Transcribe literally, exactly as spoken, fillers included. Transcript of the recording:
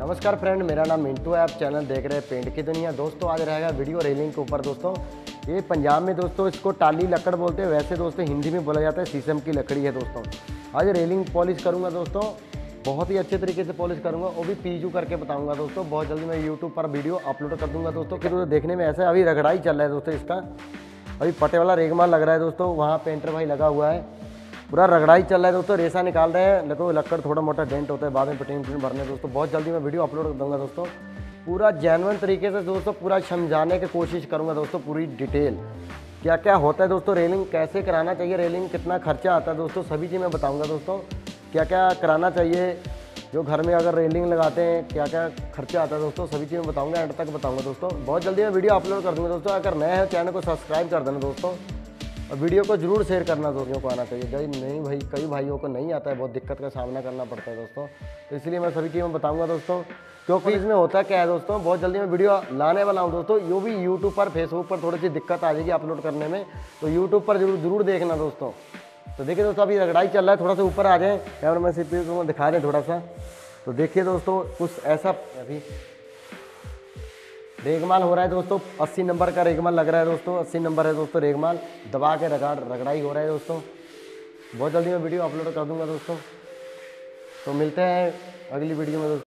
नमस्कार फ्रेंड, मेरा नाम मिंटू है। आप चैनल देख रहे हैं पेंट की दुनिया। दोस्तों आज रहेगा वीडियो रेलिंग के ऊपर। दोस्तों ये पंजाब में दोस्तों इसको टाली लकड़ बोलते हैं, वैसे दोस्तों हिंदी में बोला जाता है शीशम की लकड़ी है। दोस्तों आज रेलिंग पॉलिश करूंगा दोस्तों, बहुत ही अच्छे तरीके से पॉलिश करूंगा, वो भी पीजू करके बताऊंगा दोस्तों। बहुत जल्दी मैं यूट्यूब पर वीडियो अपलोड कर दूंगा दोस्तों। फिर तो देखने में ऐसा अभी रगड़ाई चल रहा है दोस्तों, इसका अभी पटे वाला रेगमाल लग रहा है दोस्तों। वहाँ पेंटर भाई लगा हुआ है, पूरा रगड़ाई चल रहा है दोस्तों। रेसा निकाल रहे हैं, देखो लक्कड़ थोड़ा मोटा डेंट होता है, बाद में पेंट पेंट भरने दोस्तों। बहुत जल्दी मैं वीडियो अपलोड कर दूंगा दोस्तों, पूरा जेन्युइन तरीके से दोस्तों, पूरा समझाने की कोशिश करूंगा दोस्तों। पूरी डिटेल क्या क्या होता है दोस्तों, रेलिंग कैसे कराना चाहिए, रेलिंग कितना खर्चा आता है दोस्तों, सभी चीज़ मैं बताऊँगा दोस्तों। क्या क्या कराना चाहिए, जो घर में अगर रेलिंग लगाते हैं क्या क्या खर्चा आता है दोस्तों, सभी चीज़ मैं बताऊँगा, एंड तक बताऊँगा दोस्तों। बहुत जल्दी मैं वीडियो अपलोड कर दूँगा दोस्तों। अगर नए हैं चैनल को सब्सक्राइब कर देना दोस्तों, और वीडियो को जरूर शेयर करना दोस्तों को आना चाहिए। भाई नहीं भाई, कई भाइयों को नहीं आता है, बहुत दिक्कत का सामना करना पड़ता है दोस्तों। तो इसलिए मैं सभी चीज़ें बताऊंगा दोस्तों, क्योंकि इसमें होता क्या है दोस्तों, बहुत जल्दी मैं वीडियो लाने वाला हूं दोस्तों। यो भी यूट्यूब पर फेसबुक पर थोड़ी सी दिक्कत आ जाएगी अपलोड करने में, तो यूट्यूब पर जरूर जरूर देखना दोस्तों। तो देखिए दोस्तों अभी रगड़ाई चल रहा है, थोड़ा सा ऊपर आ जाए, कैमरा मैन से को दिखा दें थोड़ा सा। तो देखिए दोस्तों कुछ ऐसा अभी रेगमाल हो रहा है दोस्तों। अस्सी नंबर का रेगमाल लग रहा है दोस्तों, अस्सी नंबर है दोस्तों रेगमाल। दबा के रगड़ रगड़ाई हो रहा है दोस्तों। बहुत जल्दी मैं वीडियो अपलोड कर दूंगा दोस्तों। तो मिलते हैं अगली वीडियो में दोस्तों।